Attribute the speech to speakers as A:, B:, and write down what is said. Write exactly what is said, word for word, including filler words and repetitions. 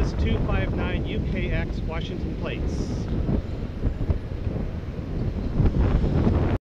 A: two five nine U K X Washington plates.